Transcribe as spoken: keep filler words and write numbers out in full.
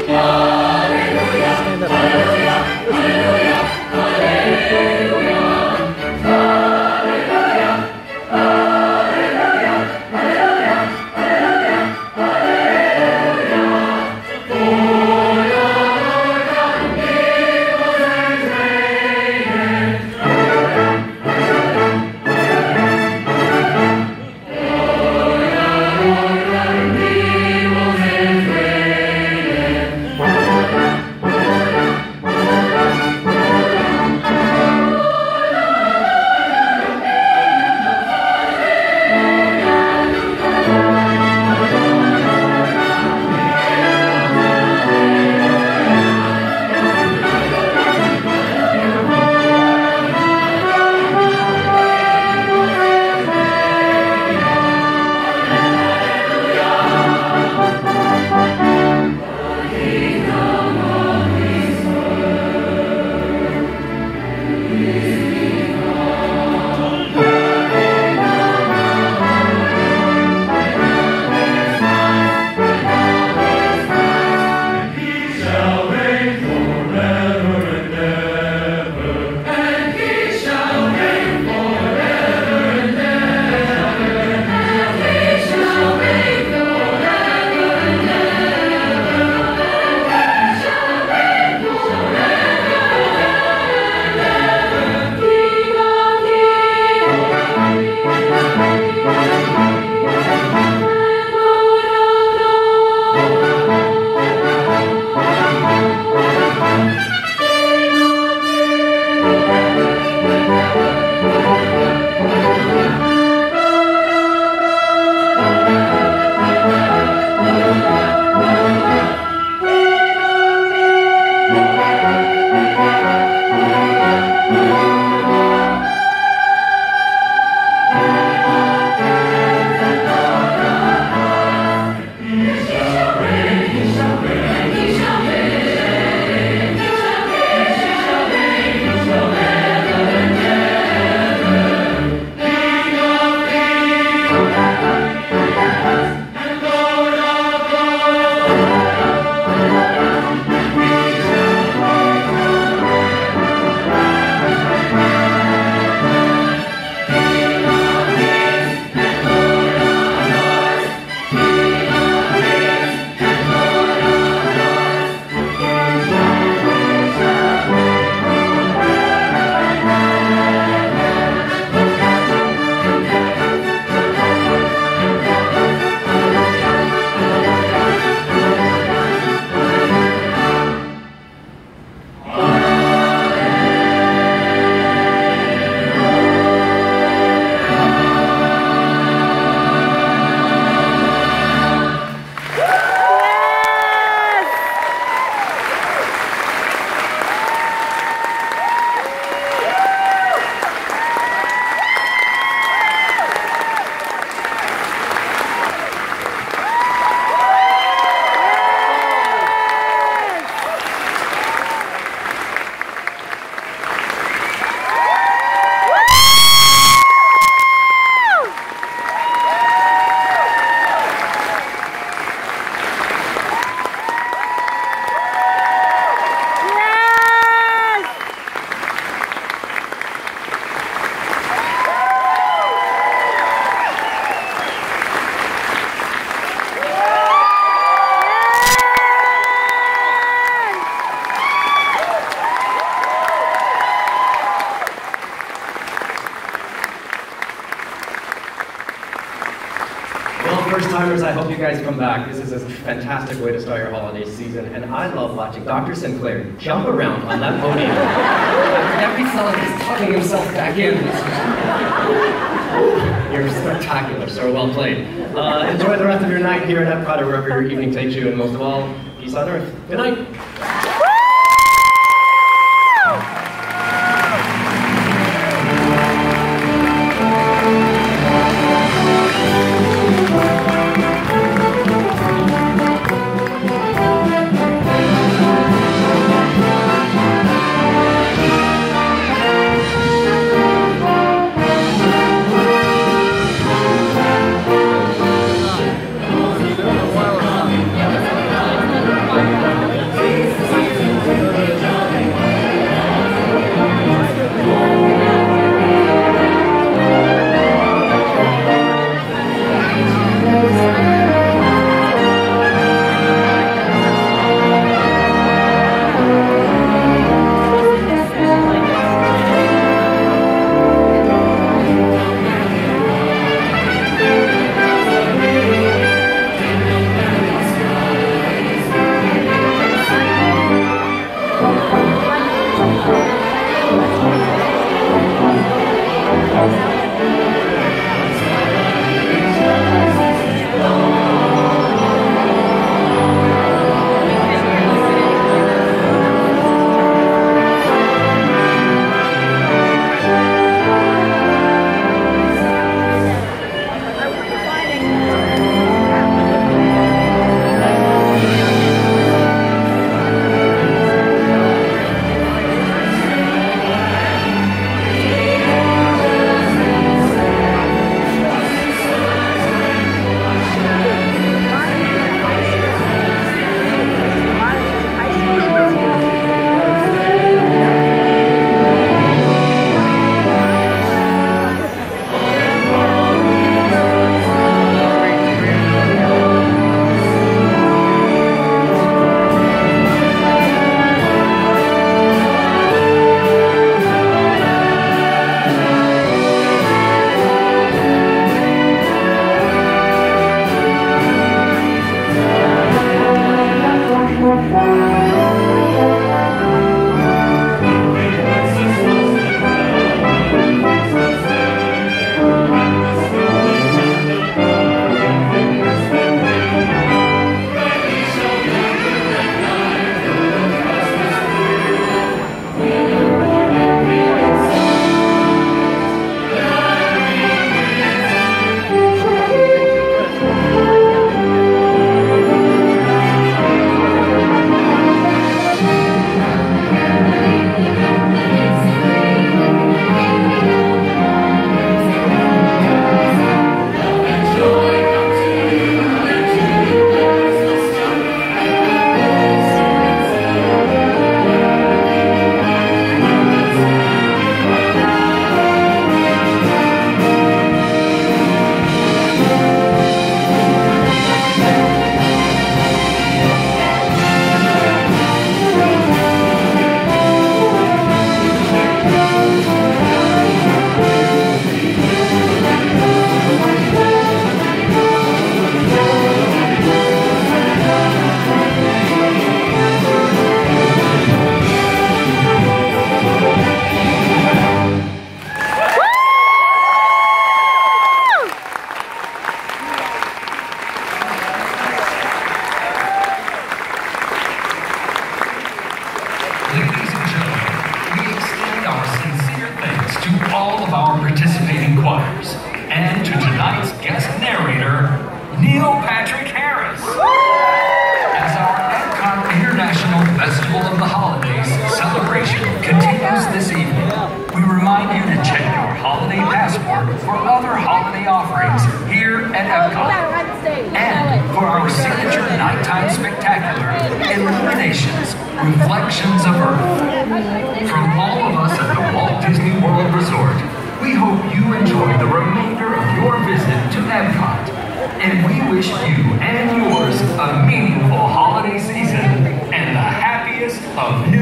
First-timers, I hope you guys come back. This is a fantastic way to start your holiday season, and I love watching Doctor Sinclair jump around on that podium. Every song he's tucking himself back in. You're spectacular, sir. Well played. Uh, enjoy the rest of your night here at Epcot or wherever your evening takes you, and most of all, peace on earth. Good night. Reflections of Earth. From all of us at the Walt Disney World Resort, we hope you enjoy the remainder of your visit to Epcot. And we wish you and yours a meaningful holiday season and the happiest of new